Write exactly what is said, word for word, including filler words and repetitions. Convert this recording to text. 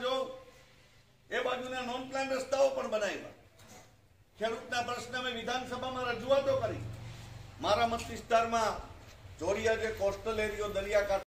જો એ બાજુના non plan રસ્તાઓ પણ બનાવ્યા. ખેડૂતના પ્રશ્ન મેં વિધાનસભામાં રજૂઆતો કરી. મારા મત વિસ્તારમાં જોડિયા જે કોસ્ટલ એરિયો દરિયાકાંઠો